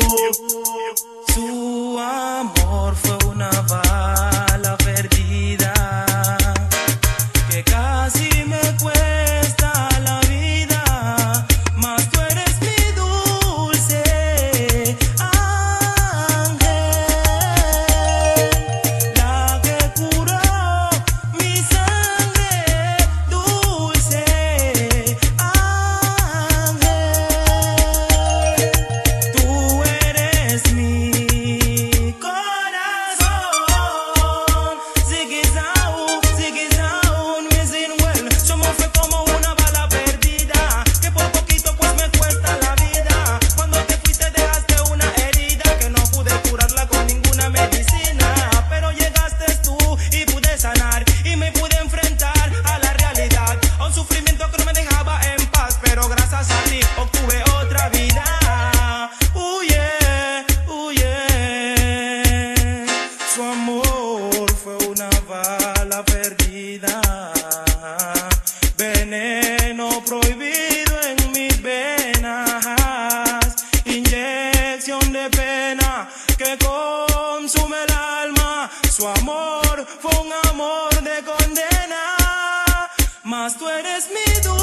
Su amor fue una bala perdida que casi me cuesta la vida, mas tú eres mi dulce ángel, la que curó mi sangre, dulce ángel. Tú eres mi corazón, zigue-zaun, missing well. Su amor fue como una bala perdida que por poquito pues me cuesta la vida. Cuando te fuiste dejaste una herida que no pude curarla con ninguna medicina, pero llegaste tú y pude sanar y me pude enfrentar a la realidad, a un sufrimiento que no me dejaba en paz, pero gracias a ti obtuve otra vida. Su amor fue una bala perdida, veneno prohibido en mis venas, inyección de pena que consume el alma. Su amor fue un amor de condena, mas tú eres mi dulce